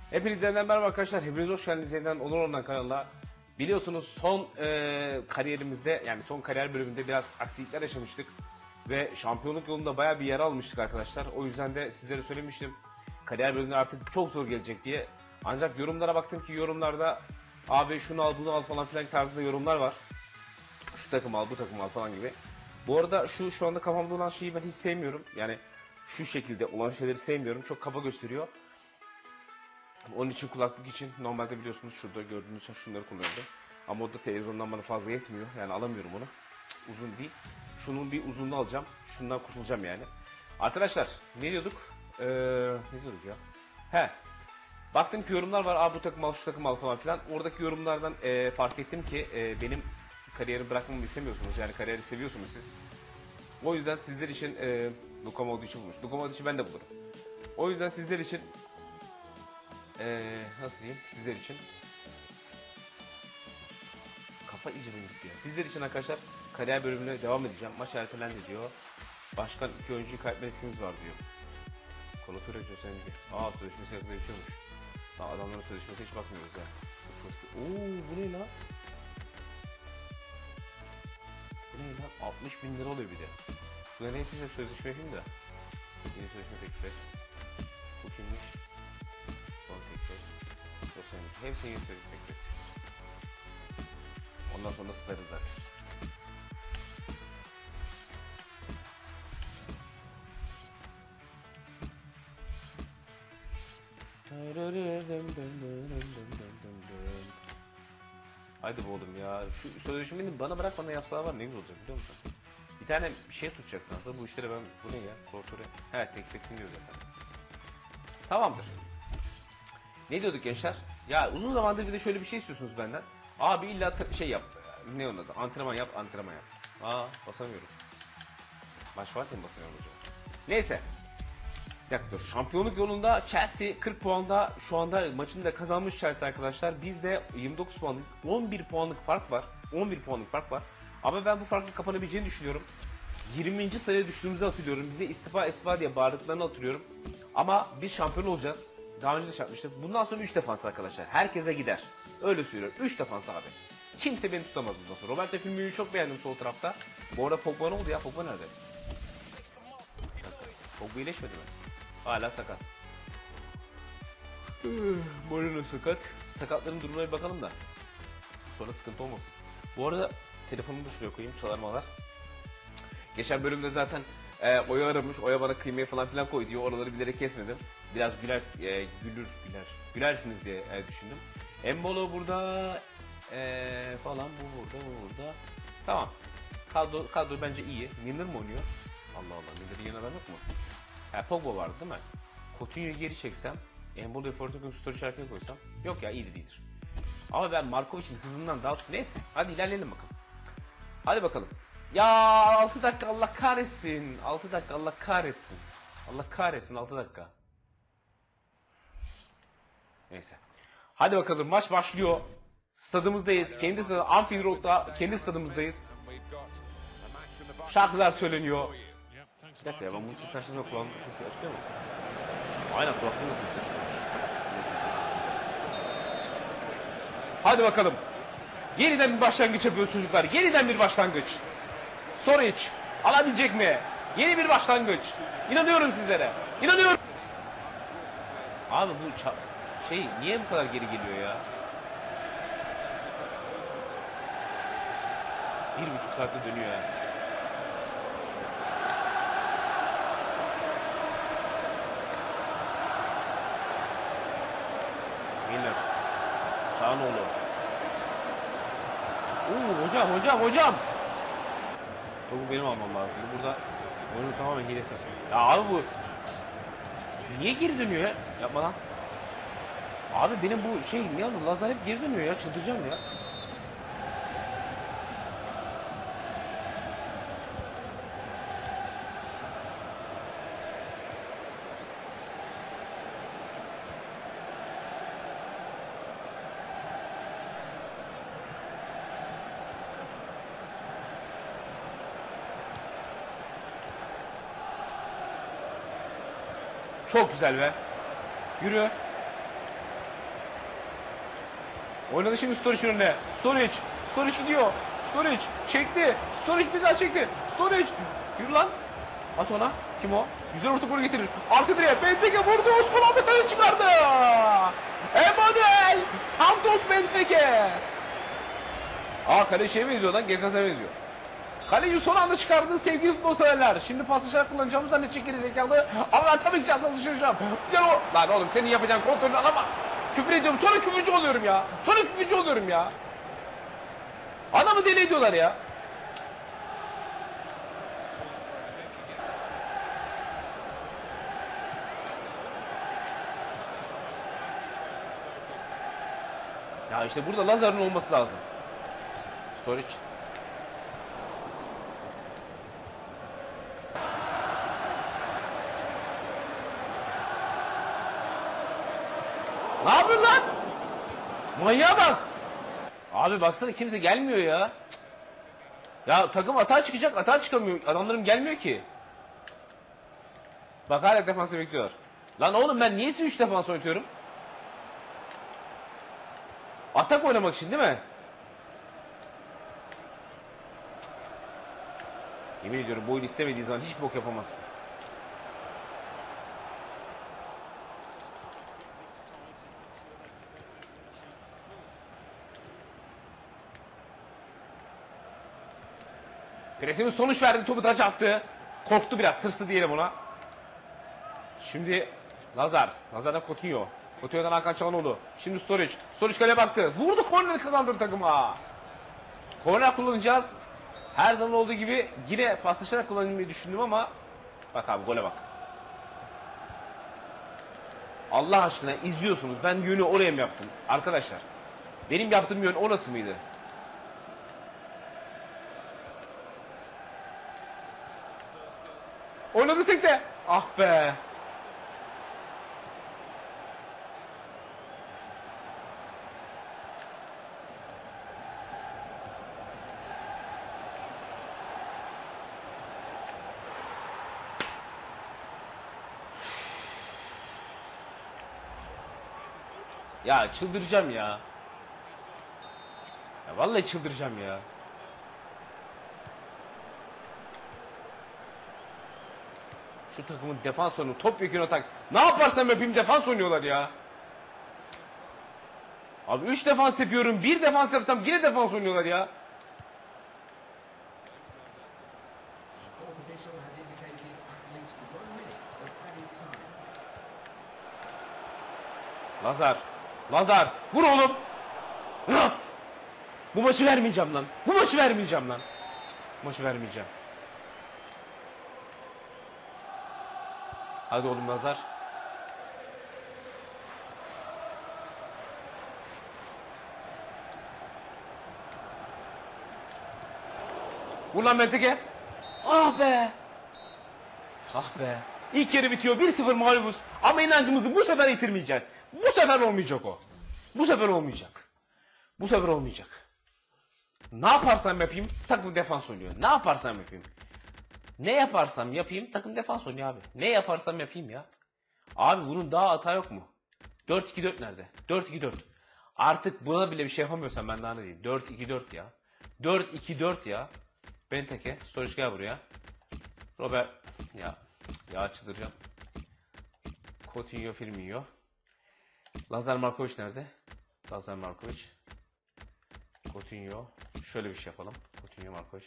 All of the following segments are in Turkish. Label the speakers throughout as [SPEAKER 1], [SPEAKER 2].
[SPEAKER 1] Hepinize merhaba arkadaşlar. Hepiniz hoş geldiniz yeniden Onur Ondan kanalına. Biliyorsunuz son kariyerimizde, yani son kariyer bölümünde biraz aksilikler yaşamıştık. Ve şampiyonluk yolunda bayağı bir yer almıştık arkadaşlar. O yüzden de sizlere söylemiştim. Kariyer bölümü artık çok zor gelecek diye. Ancak yorumlara baktım ki yorumlarda abi şunu al bunu al falan filan tarzında yorumlar var. Şu takım al bu takım al falan gibi. Bu arada şu anda kafamda olan şeyi ben hiç sevmiyorum. Yani şu şekilde olan şeyleri sevmiyorum. Çok kaba gösteriyor. Onun için kulaklık için normalde biliyorsunuz şurada gördüğünüz şunları kullanıyordum. Ama o da televizyondan bana fazla yetmiyor. Yani alamıyorum onu. Uzun değil. Şunun bir uzunluğunu alacağım. Şundan kurtulacağım yani. Arkadaşlar ne diyorduk? Ne diyorduk ya? He. Baktım ki yorumlar var. Aa bu takım al şu takım al falan filan. Oradaki yorumlardan fark ettim ki benim kariyeri bırakmamı istemiyorsunuz. Yani kariyeri seviyorsunuz siz. O yüzden sizler için Luka Modric'i bulmuş. Luka Modric'i ben de bulurum. O yüzden sizler için nasıl diyeyim sizler için kafa iyice bindik ya. Sizler için arkadaşlar kariyer bölümüne devam edeceğim. Maç ertelendi diyor. Başkan 2 oyuncuyu kaybetme riskimiz var diyor. Kolatör ediyor sen diyor. Aa sözleşmesi yakında bitiyormuş. Daha adamların sözleşmesi hiç bakmıyoruz ya. Ooo bu ne lan? Bu ne lan? 60.000 lira oluyor bir de. Bu ne neyse sözleşme yapayım da. Yeni sözleşme teklifi. Bu kimmiş? Son teklifi. Hepsini yeni sözleşme teklifi. Ondan sonra sıfırız zaten. Haydi be oğlum ya. Şu sözleşmenin bana bırak bana yapsalar var ne güzel olacak biliyor musun? Bir tane bir şey tutacaksın aslında bu işlere ben bu ne ya? Kortore. Evet teklif ettiğim diyor zaten. Tamamdır. Ne diyorduk gençler? Ya uzun zamandır bir de şöyle bir şey istiyorsunuz benden. Abi illa şey yap. Ne onun adı? Antrenman yap, antrenman yap. Aa basamıyorum. Maç varken basamıyorum hocam. Neyse. Bir dakika dur. Şampiyonluk yolunda Chelsea 40 puanda şu anda maçını da kazanmış Chelsea arkadaşlar. Biz de 29 puanlıyız. 11 puanlık fark var. 11 puanlık fark var. Ama ben bu farkın kapanabileceğini düşünüyorum. 20. sıraya düştüğümüzü hatırlıyorum. Bize istifa diye bağırdıklarını hatırlıyorum. Ama biz şampiyon olacağız. Daha önce de yapmıştık. Bundan sonra 3 defans arkadaşlar. Herkese gider. Öyle söylüyorum. 3 defans abi. Kimse beni tutamaz bundan sonra. Roberto Firmino'yu çok beğendim sol tarafta. Bu arada Pogba ne oldu ya? Pogba nerede? Pogba iyileşmedi mi? Hala sakat. Moreno sakat. Sakatların durumuna bir bakalım da. Sonra sıkıntı olmasın. Bu arada telefonumu da şuraya koyayım. Çalarmalar. Geçen bölümde zaten Oya aramış. Oya bana kıymayı falan filan koy diyor. Oraları bilerek kesmedim. Biraz gülersiniz diye düşündüm. Embolo burada falan bu burada. Tamam. Kadro bence iyi. Milner mi oynuyor? Allah Allah. Milner'in yanına adam yok mu? Pogba vardı değil mi? Coutinho'yu geri çeksem, Embolo'yu Fortnite'ın story şarkıya koysam, yok ya iyidir. Ama ben Markovic'in hızından daha çok neyse. Hadi ilerleyelim bakalım. Hadi bakalım. Ya 6 dakika Allah kahretsin. 6 dakika Allah kahretsin. Allah kahretsin 6 dakika. Neyse. Hadi bakalım maç başlıyor. Stadımızdayız. Anfield Road'da kendi stadımızdayız. Şarkılar söyleniyor. Bir dakika ya ben bunun sesi açtığımda kulağımda sesi açıyor mu? Aynen kulaklığımda sesi açıyormuş. Hadi bakalım. Yeniden bir başlangıç yapıyoruz çocuklar. Yeniden bir başlangıç. Storage alabilecek mi? Yeni bir başlangıç. İnanıyorum sizlere. İnanıyorum. Abi bu niye bu kadar geri geliyor ya? 1,5 saatte dönüyor ya. Miller. Çağanoğlu. Hocam. Bu benim almam lazım. Burada oyunu tamamen hile sesi. Ya abi bu niye geri dönüyor ya? Yapma lan. Abi benim bu niye oldu? Lazer hep geri dönüyor ya. Çıldıracağım ya. Çok güzel be. Yürü. Oynadı şimdi Sturridge önüne. Sturridge gidiyor. Sturridge çekti. Sturridge bir daha çekti. Sturridge. Yürü lan. At ona. Kim o? Güzel orta gol getirir. Arka direğe. Benteke vurdu. Osman aldı. Kaleci çıkardı. Emanuel Santos Benteke. Kale şeye benziyor lan. GKS'e benziyor. Kaleci son anda çıkardı sevgili futbolseverler. Şimdi paslaşarak kullanacağımız zannedecek geri zekalı. Ama ben tabii ki çalışacağım. Gel o. Lan oğlum senin yapacağın kontrolünü alama. Küfür ediyorum. Sonra küfürcü oluyorum ya. Adamı deli ediyorlar ya. Ya işte burada Lazar'ın olması lazım. Sturridge. Ne yapıyorsun lan? Manyağa bak. Abi baksana kimse gelmiyor ya. Ya takım atağa çıkacak, atağa çıkamıyor. Adamlarım gelmiyor ki. Bak hala defansı bekliyorlar. Lan oğlum ben niyeyse 3 defans oynatıyorum? Atak oynamak için değil mi? Yemin ediyorum bu oyunu istemediği zaman hiç bok yapamazsın. Presimiz sonuç verdi, topu taç attı. Korktu biraz, tırstı diyelim ona. Şimdi Lazar. Lazar'dan Coutinho. Coutinho'dan Hakan Çalhanoğlu. Şimdi Sturridge. Sturridge kaleye baktı. Vurdu, korneri kazandırdı takıma. Korner kullanacağız. Her zaman olduğu gibi yine paslaşarak kullanmayı düşündüm ama bak abi gole bak. Allah aşkına izliyorsunuz. Ben yönü oraya mı yaptım? Arkadaşlar. Benim yaptığım yön orası mıydı? Oynadı tekte. Ah be. Ya çıldıracağım ya. Ya vallahi çıldıracağım ya. Şu takımın defans oyunu, topyekun atak. Ne yaparsam yapayım defans oynuyorlar ya. Abi 3 defans yapıyorum, 1 defans yapsam yine defans oynuyorlar ya. Lazar. Lazar. Vur oğlum. Bu maçı vermeyeceğim lan. Bu maçı vermeyeceğim lan. Bu maçı vermeyeceğim. Hadi oğlum Lazar. Vur lan Benteke. Ah be. Ah be. İlk yarı bitiyor. 1-0 mağlubuz. Ama inancımızı bu sefer yitirmeyeceğiz. Bu sefer olmayacak o. Bu sefer olmayacak. Bu sefer olmayacak. Ne yaparsam yapayım takım defans oynuyor. Ne yaparsam yapayım. Ne yaparsam yapayım takım defans oynuyor abi. Ne yaparsam yapayım ya. Abi bunun daha hata yok mu? 4-2-4 nerede? 4-2-4. Artık buna bile bir şey yapamıyorsam ben daha ne diyeyim. 4-2-4 ya. 4-2-4 ya. Benteke. Sturridge gel buraya. Robert. Ya çıldıracağım. Coutinho, Firmino. Lazar Markovic nerede? Lazar Markovic. Coutinho. Şöyle bir şey yapalım. Coutinho, Markovic.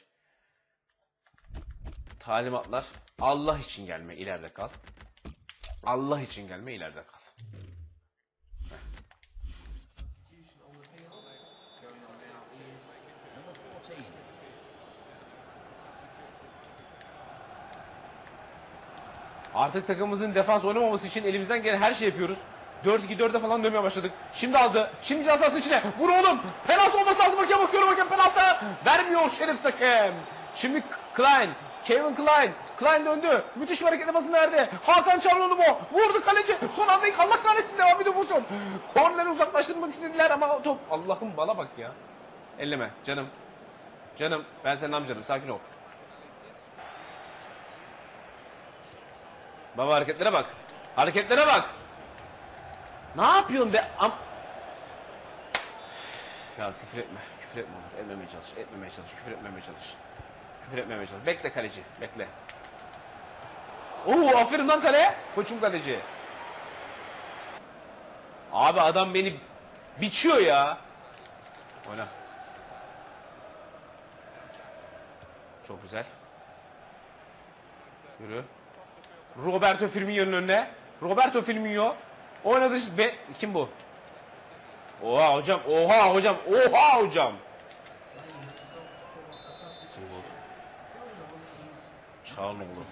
[SPEAKER 1] Talimatlar. Allah için gelme, ileride kal. Allah için gelme, ileride kal. Evet. Artık takımımızın defans oynamaması için elimizden gelen her şey yapıyoruz. 4-2-4'e falan dönmeye başladık. Şimdi aldı. Şimdi cezasının içine. Vur oğlum. Penaltı olması lazım. Bakıyorum penaltı. Vermiyor şerefsiz hakem. Şimdi Klein. Kevin Klein. Klein döndü. Müthiş bir hareket yapmasını verdi. Hakan Çalhanoğlu mu? Vurdu kaleci. Son anda Allah kahretsin devam ediyor vursun. Korneri uzaklaştırmak istediler ama top. Allah'ım bana bak ya. Elleme canım. Canım ben senin amcanım. Sakin ol. Baba hareketlere bak. Hareketlere bak. Ne yapıyorsun be? Ya küfür etme. Küfür etme oğlum. Etmemeye çalış. Etmemeye çalış. Küfür etmemeye çalış. Küfür etmemeye çalış. Bekle kaleci. Bekle. Oo aferin lan kale. Koçum kaleci. Abi adam beni biçiyor ya. Oyna. Çok güzel. Yürü. Roberto Firmino'nun önüne. Roberto Firmino. Oynadı. Kim bu? Oha hocam. Oha hocam. Oha hocam. Çağlanoğlu.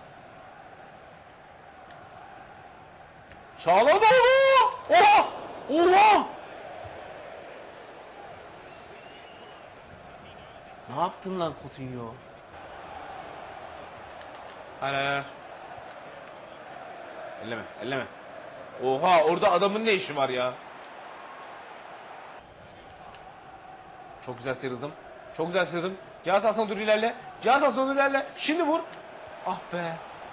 [SPEAKER 1] Çağlanoğlu. Oha. Oha. Ne yaptın lan Coutinho? Hayır. Elleme, elleme. Oha orada adamın ne işi var ya? Çok güzel sıyrıldım. Çok güzel sıyrıldım. Cihaz Hasan dur ilerle. Cihaz Hasan dur ilerle. Şimdi vur. Ah be.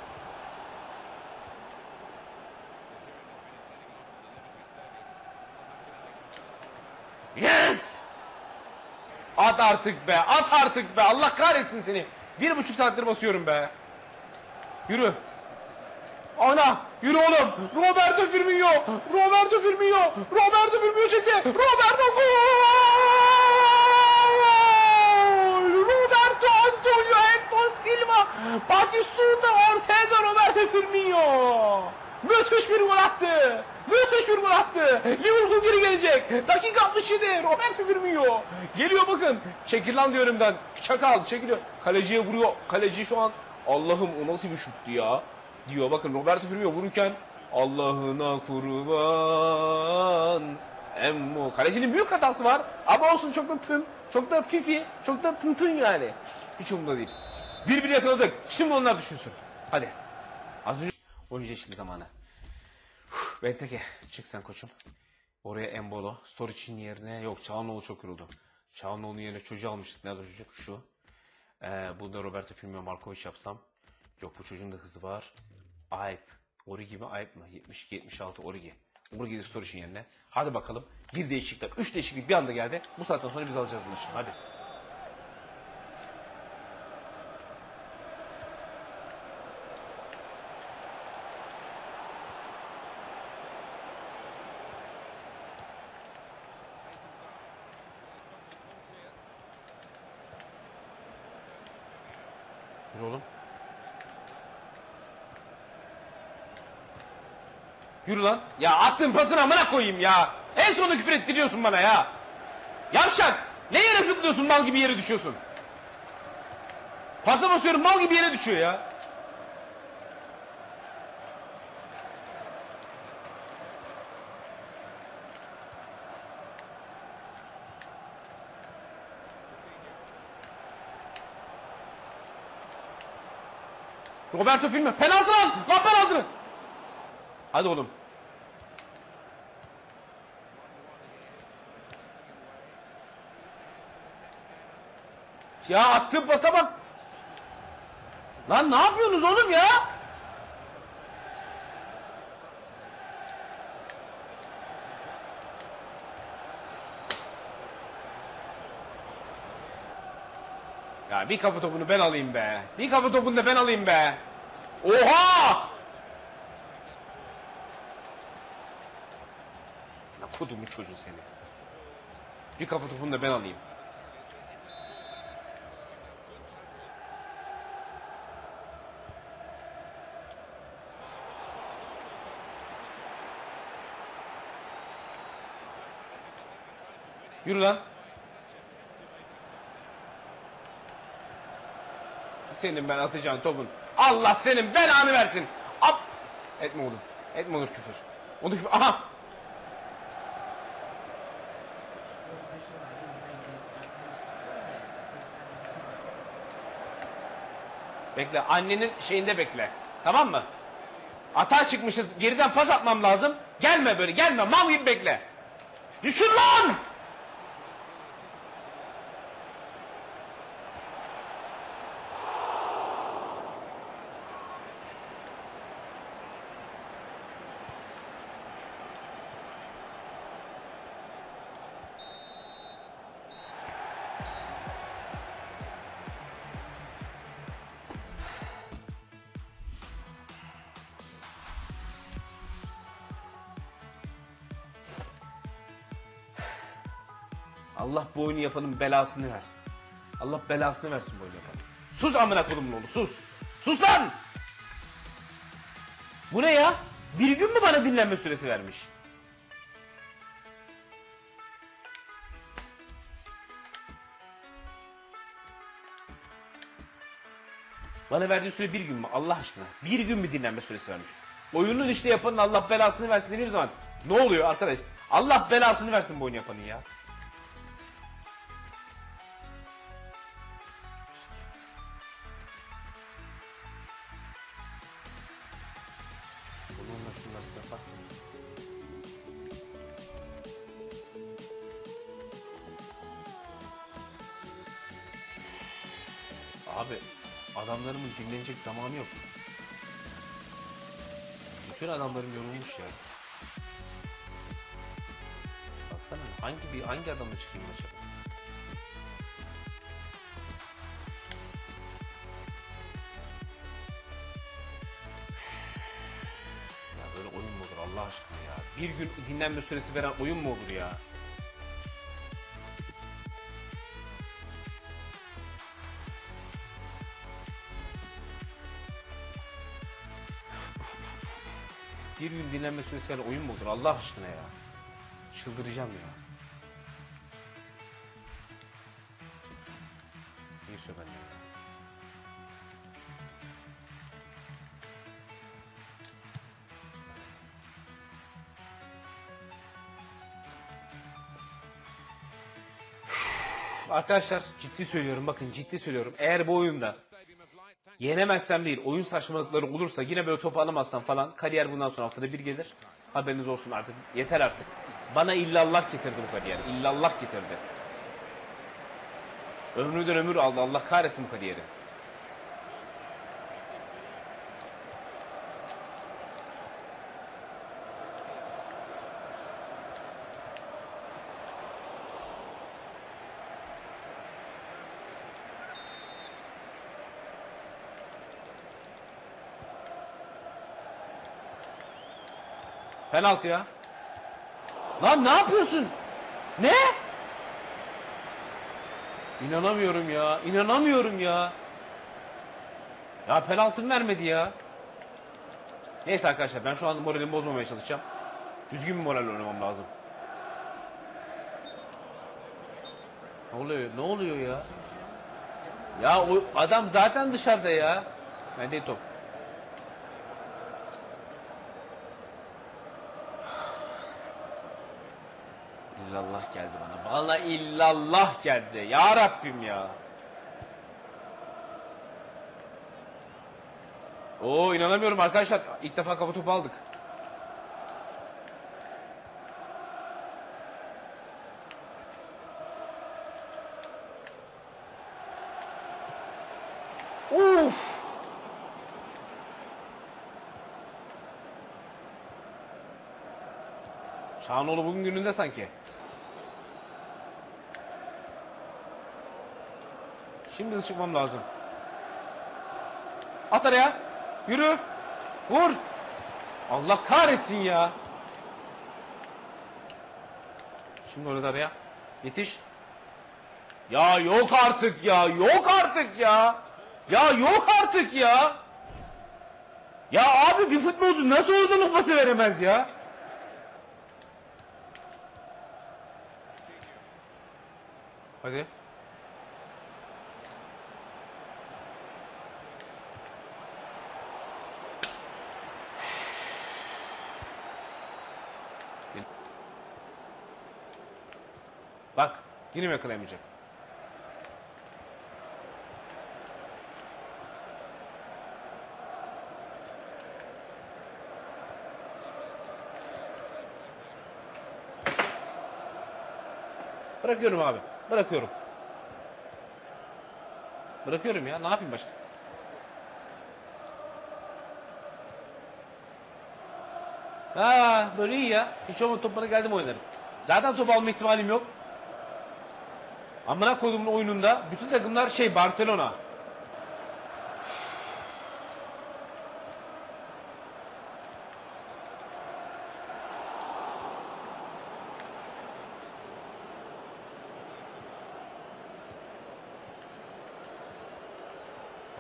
[SPEAKER 1] Yes! At artık be. At artık be. Allah kahretsin seni. 1,5 saattir basıyorum be. Yürü. Ana! Yürü oğlum! Roberto Firmino! Roberto Firmino! Roberto Firmino çekti! Roberto gol! Roberto Antonio Hector Silva! Batistuta ortaya da Roberto Firmino! Müthiş bir gol attı! Müthiş bir gol attı! Liverpool geri gelecek! Dakika 67! Roberto Firmino! Geliyor bakın! Çekil lan diyorum ben! Çakal çekiliyor! Kaleciye vuruyor! Kaleci şu an Allah'ım o nasıl bir şuttu ya? Diyor bakın Roberto Firmino vururken Allah'ına kurban Emmo. Kalecinin büyük hatası var ama olsun çok da tın, çok da fifi, çok da tın yani. Hiç umurda değil. Bir yakaladık. Şimdi onlar düşünsün. Hadi. Az önce oyuncu şimdi zamanı. Benteke çık sen koçum. Oraya Embolo. Sturridge'in yerine yok Çalhanoğlu çok yoruldu. Çalhanoğlu'nun yerine çocuğu almıştık. Nerede çocuk? Şu. Burada Roberto Firmino Markovic yapsam. Yok bu çocuğun da hızı var. Ayıp. Origi mi ayıp mı? 72-76 Origi. Origi'nin Sturridge'in yerine. Hadi bakalım. Bir değişiklik, 3 değişiklik bir anda geldi. Bu saatten sonra biz alacağız maçı. Hadi. Yürü oğlum. Yürü lan. Ya attığın pasını amına koyayım ya. En sonunda küfür ettiriyorsun bana ya. Yavşak. Ne yere zıplıyorsun mal gibi yere düşüyorsun. Pasa basıyorum mal gibi yere düşüyor ya. Roberto Firmino. Penaltı lan. Lan penaltı. Hadi oğlum. Ya attığın pasa bak. Lan ne yapıyorsunuz oğlum ya? Ya bir kafa topunu ben alayım be. Bir kafa topunu da ben alayım be. Oha! Ne kodumun çocuğu seni. Bir kafa topunu da ben alayım. Yürü lan. Senin ben atacağın topun. Allah senin belanı versin. Ab. Etme oğlum. Etme olur küfür. Onu küfür. Aha. Bekle. Annenin şeyinde bekle. Tamam mı? Atağa çıkmışız. Geriden pas atmam lazım. Gelme böyle. Gelme. Mal gibi bekle. Düşün lan. Allah bu oyunu yapanın belasını versin. Allah belasını versin bu oyunu yapanın. Sus amına kodumun oğlu, sus. Sus lan! Bu ne ya? Bir gün mü bana dinlenme süresi vermiş? Bana verdiği süre bir gün mü? Allah aşkına. Bir gün mü dinlenme süresi vermiş? Oyunun işte yapanın Allah belasını versin dediğim zaman ne oluyor arkadaş? Allah belasını versin bu oyunu yapanın ya. Bununla şunları yapak. Abi adamlarımın dinlenecek zamanı yok. Bütün adamlarım yorulmuş ya. Baksana hangi adamla çıkayım maça? Ya böyle oyun mu olur Allah aşkına ya? Bir gün dinlenme süresi veren oyun mu olur ya? Bir gün dinlenme süresi veren oyun mu olur Allah aşkına ya? Çıldıracağım ya. Neyse ben ya. Arkadaşlar ciddi söylüyorum, bakın ciddi söylüyorum. Eğer bu oyunda yenemezsem değil, oyun saçmalıkları olursa, yine böyle topu alamazsam falan, kariyer bundan sonra haftada bir gelir. Haberiniz olsun artık. Yeter artık. Bana illallah getirdi bu kariyer. İllallah getirdi. Ömrüden ömür aldı. Allah kahretsin bu kariyeri. Penaltı ya. Lan ne yapıyorsun? Ne? İnanamıyorum ya. İnanamıyorum ya. Ya penaltı vermedi ya. Neyse arkadaşlar ben şu an moralimi bozmamaya çalışacağım. Düzgün bir moralle oynamam lazım. Ne oluyor? Ne oluyor ya? Ya o adam zaten dışarıda ya. Bende top. İllallah geldi bana. Vallahi illallah geldi. Ya Rabbim ya. Oo inanamıyorum arkadaşlar. İlk defa kafa topu aldık. Uf! Şahanoğlu bugün gününde sanki. Şimdi hızlı çıkmam lazım. At araya. Yürü. Vur. Allah kahretsin ya. Şimdi orada araya. Yetiş. Ya yok artık ya. Yok artık ya. Ya yok artık ya. Ya abi bir futbolcu nasıl oradan pası veremez ya? Hadi. Bak yine mi yakalayamayacak? Bırakıyorum abi. Bırakıyorum. Bırakıyorum ya. Ne yapayım başka? Ha böyle iyi ya. Hiç olmadı top bana geldi mi oynarım. Zaten top alma ihtimalim yok. Amına koyduğumun oyununda bütün takımlar Barcelona.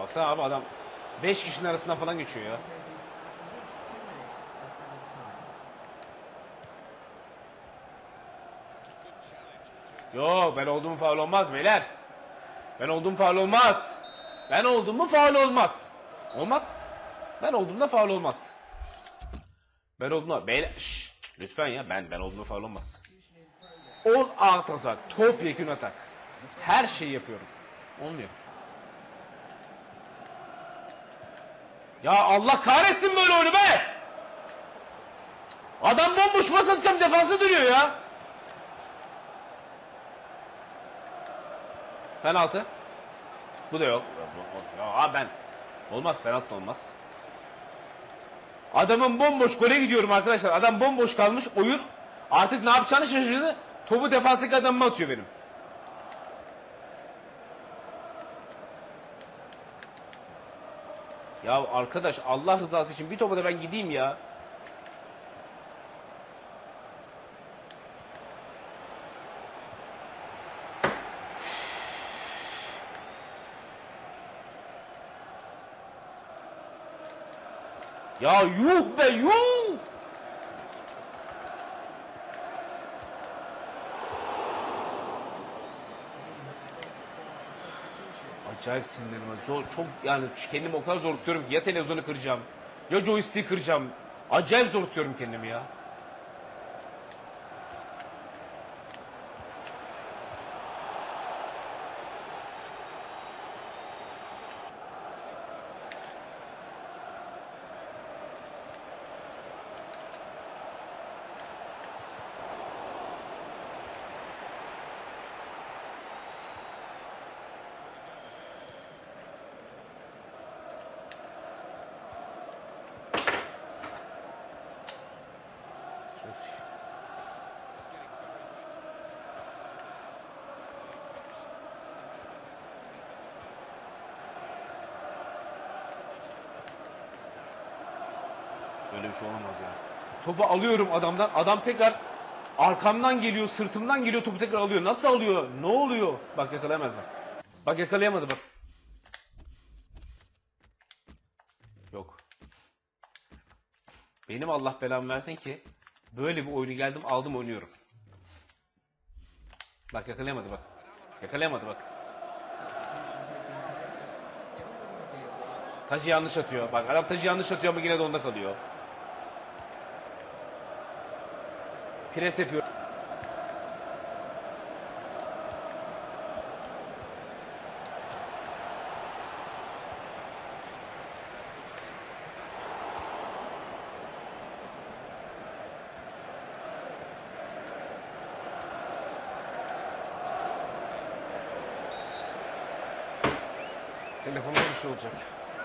[SPEAKER 1] Baksana abi adam 5 kişinin arasından falan geçiyor ya. Yok ben olduğum faul olmaz beyler. Ben olduğum faul olmaz. Ben oldum mu faul olmaz. Olmaz. Ben olduğumda faul olmaz. Ben olduğumda beyler lütfen ya ben olduğumda faul olmaz. 10 atak, topyekün atak. Her şeyi yapıyorum. Olmuyor. Ya Allah kahretsin böyle oyunu be! Adam bomboş pas atacağım defansa duruyor ya. Penaltı. Bu da yok. Ya ben olmaz, penaltı olmaz. Adamın bomboş gole gidiyorum arkadaşlar. Adam bomboş kalmış oyun. Artık ne yapacağını şaşırdı. Topu defanstaki adamıma atıyor benim. Ya arkadaş Allah rızası için bir topa da ben gideyim ya. Ya yuh be yuh! Acayip sinirlerim var. Çok yani kendimi o kadar zor tutuyorum ki ya televizyonu kıracağım ya joystick'i kıracağım. Acayip zor tutuyorum kendimi ya. Böyle bir şey olamaz ya. Topu alıyorum adamdan. Adam tekrar arkamdan geliyor, sırtımdan geliyor, topu tekrar alıyor. Nasıl alıyor? Ne oluyor? Bak yakalayamaz bak. Bak yakalayamadı bak. Yok. Benim Allah belamı versin ki böyle bir oyunu geldim aldım oynuyorum. Bak yakalayamadı bak. Yakalayamadı bak. Tacı yanlış atıyor. Bak adam tacı yanlış atıyor ama yine de onda kalıyor. Pres yapıyor. Telefonuma bir şey olacak.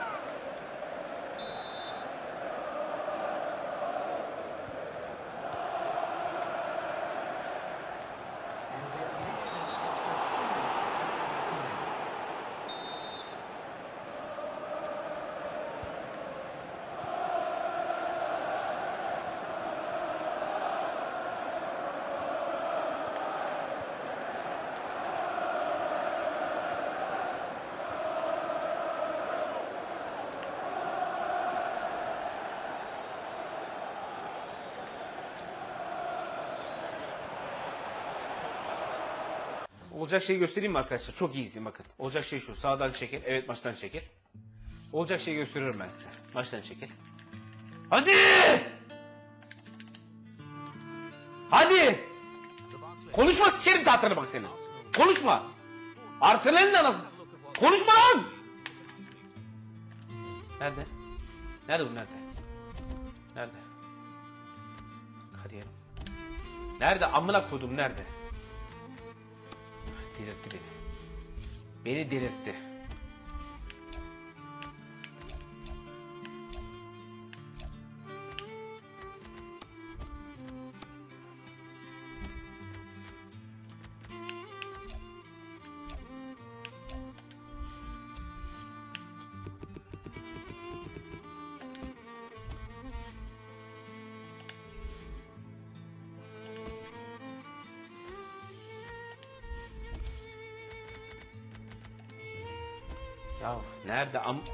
[SPEAKER 1] Olacak şeyi göstereyim mi arkadaşlar? Çok iyi izleyin bakın. Olacak şey şu. Sağdan çekil. Evet maçtan çekil. Olacak şeyi gösteriyorum ben size. Maçtan çekil. Hadi! Hadi! Konuşma sikerim tahtını bak senin. Konuşma. Arsenal'in anası. Konuşma lan! Nerede? Nerede bu nerede? Nerede? Kariyerim. Nerede? Amına koydum nerede? Delirtti beni. Beni delirtti. Ya nerede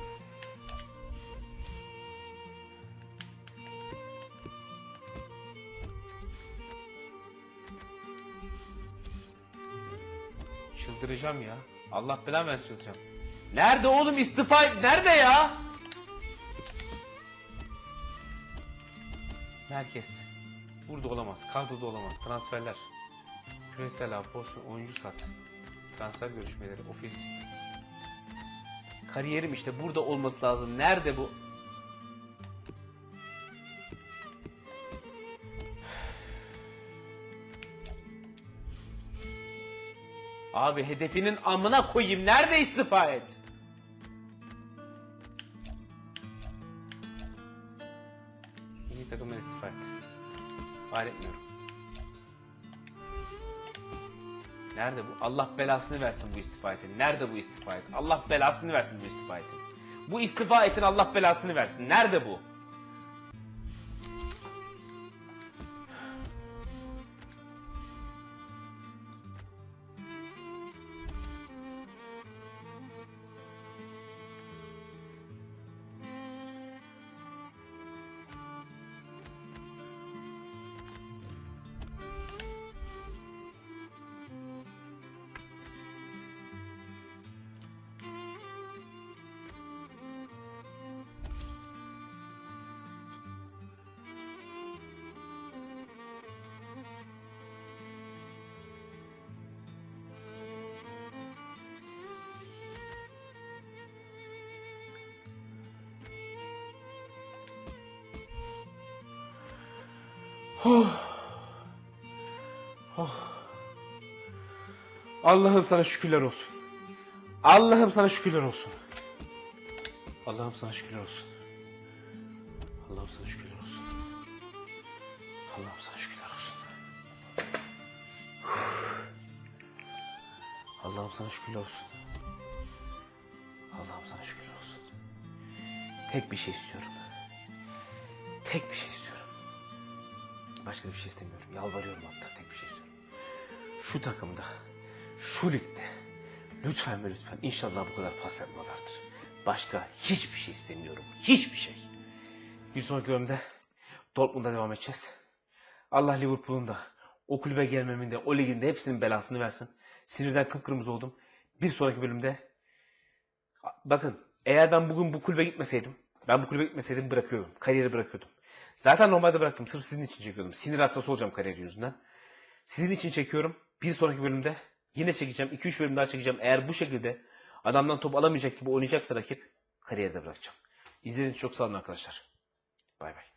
[SPEAKER 1] çıldıracağım ya. Allah belanı versin, çıldıracağım. Nerede oğlum istifa? Nerede ya? Merkez. Burada olamaz. Kadroda olamaz. Transferler. Küresel pozisyon, oyuncu sat. Transfer görüşmeleri, ofis. Kariyerim işte burada olması lazım. Nerede bu? Abi hedefinin amına koyayım. Nerede istifa et? Milli takımdan istifa et. Hayal etmiyorum. Nerede bu? Allah belasını versin bu istifa etin. Nerede bu istifa et? Allah belasını versin bu istifa etin. Bu istifa etin Allah belasını versin. Nerede bu? Allah'ım sana şükürler olsun. Allah'ım sana şükürler olsun. Allah'ım sana şükürler olsun. Allah'ım sana şükürler olsun. Allah'ım sana şükürler olsun. Allah'ım sana şükürler olsun. Allah'ım sana şükürler olsun. Tek bir şey istiyorum. Tek bir şey istiyorum. Başka bir şey istemiyorum. Yalvarıyorum hatta, tek bir şey istiyorum. Şu takımda, şu ligde lütfen ve lütfen inşallah bu kadar pas yapmalardır. Başka hiçbir şey istemiyorum. Hiçbir şey. Bir sonraki bölümde Dortmund'a devam edeceğiz. Allah Liverpool'un da o kulübe gelmemin de o ligin de hepsinin belasını versin. Sinirden kıpkırmızı oldum. Bir sonraki bölümde bakın, eğer ben bugün bu kulübe gitmeseydim bırakıyordum. Kariyeri bırakıyordum. Zaten normalde bıraktım. Sırf sizin için çekiyordum. Sinir hastası olacağım kariyer yüzünden. Sizin için çekiyorum. Bir sonraki bölümde yine çekeceğim. 2-3 bölüm daha çekeceğim. Eğer bu şekilde adamdan top alamayacak gibi oynayacaksa rakip, kariyerde bırakacağım. İzlediğiniz için çok sağ olun arkadaşlar. Bay bay.